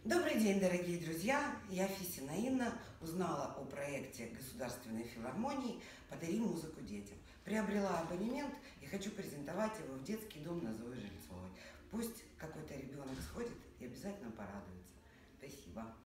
Добрый день, дорогие друзья! Я Фисина Инна, узнала о проекте Государственной филармонии «Подари музыку детям». Приобрела абонемент и хочу презентовать его в детский дом на Зои Жильцовой. Пусть какой-то ребенок сходит и обязательно порадуется. Спасибо.